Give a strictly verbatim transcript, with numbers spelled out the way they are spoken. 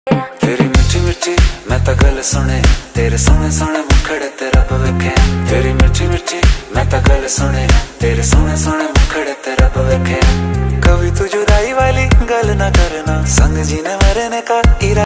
तेरी मिठी मिठी मैं ता गल सुने, तेरे सोने सोने मुखड़े ते रब वेखे। तेरी मिठी मिठी मैं ता गल सुने, तेरे सोने सोने मुखड़े ते रब वेखे। कभी तू जुदाई वाली गल ना करना, संग जीने मरने का इरादा